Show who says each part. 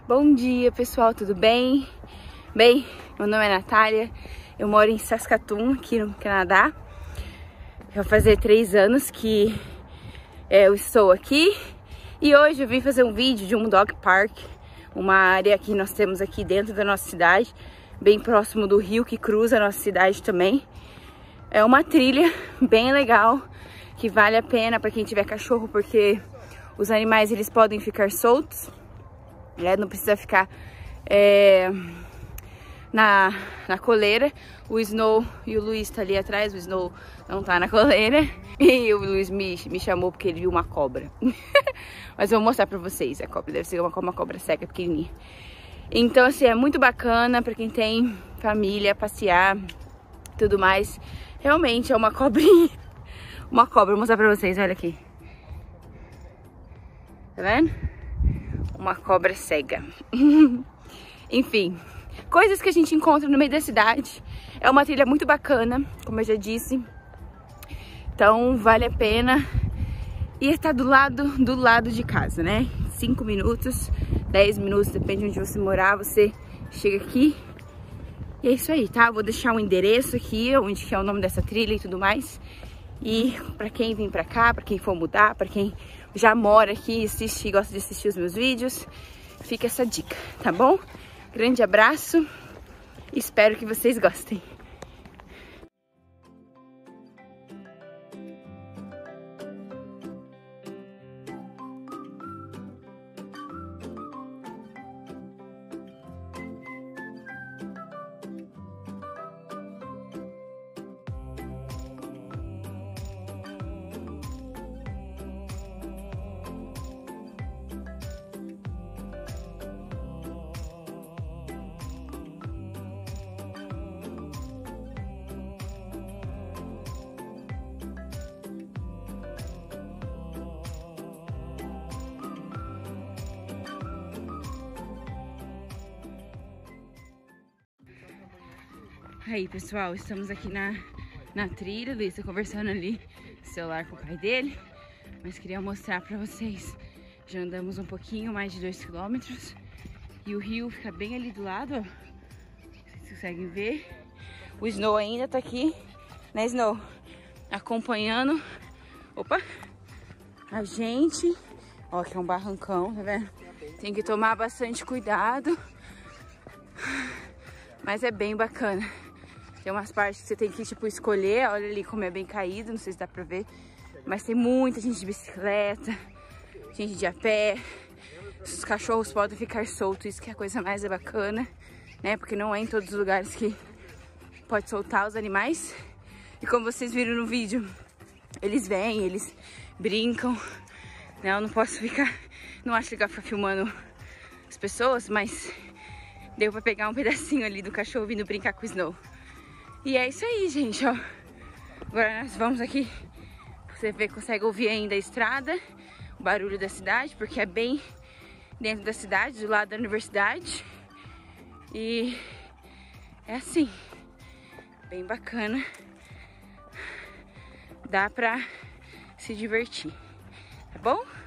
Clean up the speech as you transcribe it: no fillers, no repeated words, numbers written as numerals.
Speaker 1: Bom dia, pessoal, tudo bem? Bem, meu nome é Natália, eu moro em Saskatoon, aqui no Canadá. Vai fazer 3 anos que eu estou aqui e hoje eu vim fazer um vídeo de um dog park, uma área que nós temos aqui dentro da nossa cidade, bem próximo do rio que cruza a nossa cidade também. É uma trilha bem legal, que vale a pena para quem tiver cachorro, porque os animais eles podem ficar soltos, não precisa ficar na coleira. O Snow e o Luiz tá ali atrás, o Snow não tá na coleira. E o Luiz me chamou porque ele viu uma cobra. Mas eu vou mostrar pra vocês, a cobra deve ser uma cobra seca, pequenininha. Então assim, é muito bacana pra quem tem família, passear, tudo mais. Realmente é uma cobrinha. Uma cobra, vou mostrar pra vocês, olha aqui. Tá vendo? Uma cobra cega. Enfim, coisas que a gente encontra no meio da cidade. É uma trilha muito bacana, como eu já disse. Então vale a pena. E está do lado de casa, né? 5 minutos, 10 minutos, depende de onde você morar, você chega aqui. E é isso aí, tá? Vou deixar um endereço aqui, onde que é o nome dessa trilha e tudo mais. E pra quem vir pra cá, pra quem for mudar, pra quem já mora aqui, assiste e gosta de assistir os meus vídeos, fica essa dica, tá bom? Grande abraço, espero que vocês gostem. Aí, pessoal, estamos aqui na trilha. O Luiz tá conversando ali no celular com o pai dele, mas queria mostrar pra vocês. Já andamos um pouquinho, mais de 2 quilômetros, e o rio fica bem ali do lado, ó. Vocês conseguem ver. O Snow ainda tá aqui, né, Snow? Acompanhando. Opa! A gente. Ó, aqui é um barrancão, tá vendo? Tem que tomar bastante cuidado, mas é bem bacana. Tem umas partes que você tem que, tipo, escolher. Olha ali como é bem caído, não sei se dá pra ver. Mas tem muita gente de bicicleta, gente de a pé. Os cachorros podem ficar soltos, isso que é a coisa mais bacana, né? Porque não é em todos os lugares que pode soltar os animais. E como vocês viram no vídeo, eles vêm, eles brincam, né? Eu não posso ficar... Não acho legal ficar filmando as pessoas, mas deu pra pegar um pedacinho ali do cachorro vindo brincar com o Snow. E é isso aí, gente, ó. Agora nós vamos aqui. Você consegue ouvir ainda a estrada, o barulho da cidade, porque é bem dentro da cidade, do lado da universidade. E é assim, bem bacana. Dá pra se divertir, tá bom?